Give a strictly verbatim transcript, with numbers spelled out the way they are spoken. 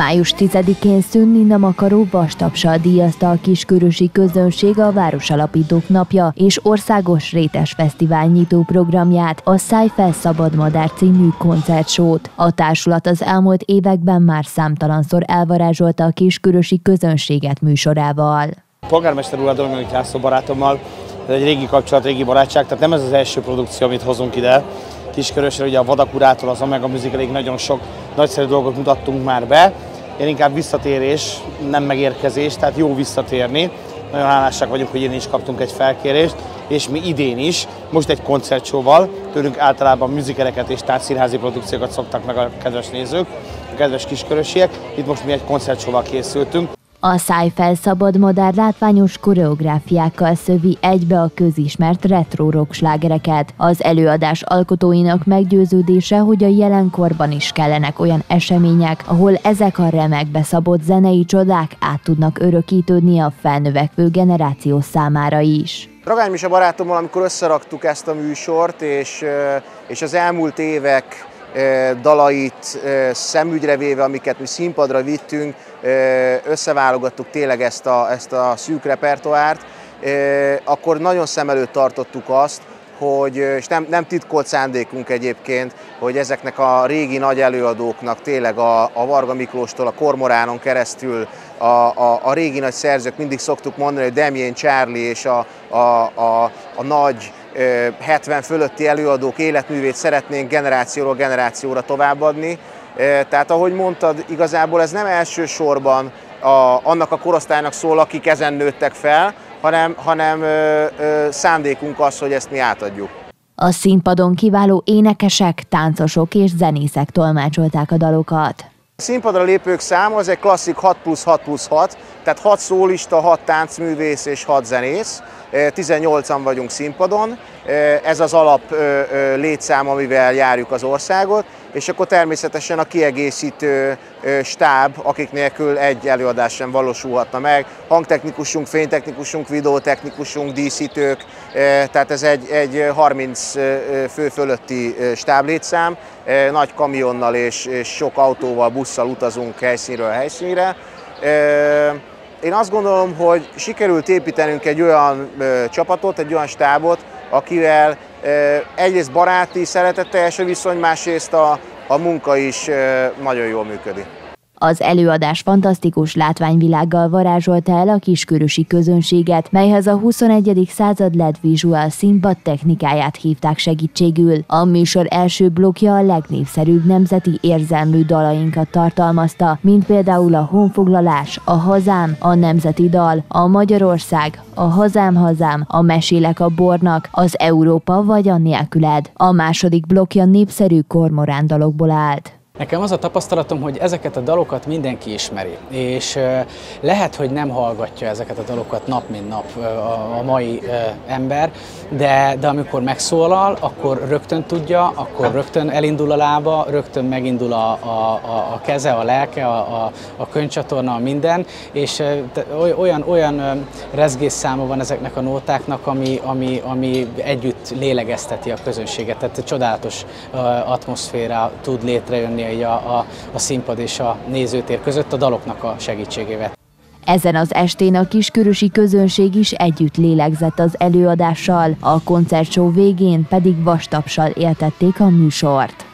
május tizedikén szűnni nem akaró vastapssal díjazta a kiskörösi közönség a Városalapítók napja és országos rétes fesztivál nyitó programját, a Szállj fel Szabadmadár című koncertsót. A társulat az elmúlt években már számtalanszor elvarázsolta a kiskörösi közönséget műsorával. A polgármester úr, a Dominik László barátommal, ez egy régi kapcsolat, régi barátság, tehát nem ez az első produkció, amit hozunk ide Kiskörösre, ugye a Vadak urától az Omega Musicalig nagyon sok nagyszerű dolgot mutattunk már be. Én inkább visszatérés, nem megérkezés, tehát jó visszatérni. Nagyon hálásak vagyunk, hogy én is kaptunk egy felkérést, és mi idén is, most egy koncertsóval, tőlünk általában musicaleket és táncszínházi produkciókat szoktak meg a kedves nézők, a kedves kiskörösiek, itt most mi egy koncertsóval készültünk. A Szállj fel Szabadmadár látványos koreográfiákkal szövi egybe a közismert retro rock slágereket. Az előadás alkotóinak meggyőződése, hogy a jelenkorban is kellenek olyan események, ahol ezek a remekbe szabott zenei csodák át tudnak örökítődni a felnövekvő generáció számára is. Ragány Misa barátommal, amikor összeraktuk ezt a műsort, és, és az elmúlt évek dalait szemügyre véve, amiket mi színpadra vittünk, összeválogattuk tényleg ezt a, ezt a szűk repertoárt, akkor nagyon szem előtt tartottuk azt, hogy, és nem, nem titkolt szándékunk egyébként, hogy ezeknek a régi nagy előadóknak tényleg a, a Varga Miklóstól, a Kormoránon keresztül a, a, a régi nagy szerzők, mindig szoktuk mondani, hogy Damien Charlie és a, a, a, a nagy hetven fölötti előadók életművét szeretnénk generációról generációra továbbadni. Tehát ahogy mondtad, igazából ez nem elsősorban a, annak a korosztálynak szól, akik ezen nőttek fel, hanem, hanem ö, ö, szándékunk az, hogy ezt mi átadjuk. A színpadon kiváló énekesek, táncosok és zenészek tolmácsolták a dalokat. A színpadra lépők száma az egy klasszik hat plusz hat plusz hat, tehát hat szólista, hat táncművész és hat zenész. tizennyolcan vagyunk színpadon, ez az alap létszám, amivel járjuk az országot, és akkor természetesen a kiegészítő stáb, akik nélkül egy előadás sem valósulhatna meg. Hangtechnikusunk, fénytechnikusunk, videótechnikusunk, díszítők, tehát ez egy, egy harminc fő fölötti stáblétszám. Nagy kamionnal és, és sok autóval, busszal utazunk helyszínről helyszínre. Én azt gondolom, hogy sikerült építenünk egy olyan ö, csapatot, egy olyan stábot, akivel ö, egyrészt baráti, szeretetteljes a viszony, másrészt a, a munka is ö, nagyon jól működik. Az előadás fantasztikus látványvilággal varázsolta el a kiskörösi közönséget, melyhez a huszonegyedik század el é dé Visual színpad technikáját hívták segítségül. A műsor első blokkja a legnépszerűbb nemzeti érzelmű dalainkat tartalmazta, mint például a Honfoglalás, a Hazám, a Nemzeti Dal, a Magyarország, a Hazám Hazám, a Mesélek a Bornak, az Európa vagy a Nélküled. A második blokkja népszerű kormorán dalokból állt. Nekem az a tapasztalatom, hogy ezeket a dalokat mindenki ismeri, és lehet, hogy nem hallgatja ezeket a dalokat nap mint nap a mai ember, de, de amikor megszólal, akkor rögtön tudja, akkor rögtön elindul a lába, rögtön megindul a, a, a keze, a lelke, a, a, a könycsatorna, minden, és olyan, olyan rezgésszáma van ezeknek a nótáknak, ami, ami, ami együtt lélegezteti a közönséget, tehát csodálatos atmoszféra tud létrejönni A, a, a színpad és a nézőtér között a daloknak a segítségével. Ezen az estén a kiskörösi közönség is együtt lélegzett az előadással, a koncertshow végén pedig vastapssal éltették a műsort.